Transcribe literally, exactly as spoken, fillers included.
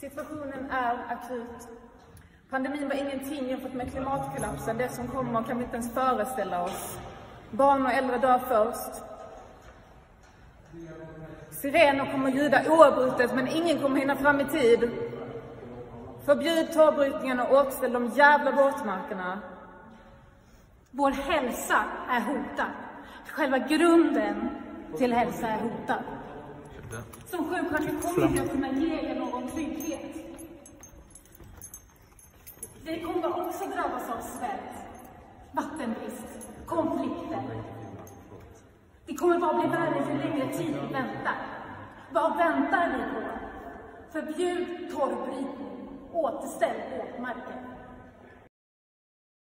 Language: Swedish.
Situationen är akut. Pandemin var ingenting jämfört med klimatkollapsen. Det som kommer kan vi inte ens föreställa oss. Barn och äldre dör först. Sirener kommer ljuda oavbrutet, men ingen kommer hinna fram i tid. Förbjud torvbrytningen och återställ de jävla våtmarkerna. Vår hälsa är hotad. Själva grunden till hälsa är hotad. Som sjuksköterska kommer jag kunna ge er någon trygghet. Vi kommer också drabbas av svält, vattenbrist, konflikter. Det kommer bara bli värre ju längre tid vi väntar. Vad väntar ni på? Förbjud torvbrytning, återställ våtmarken.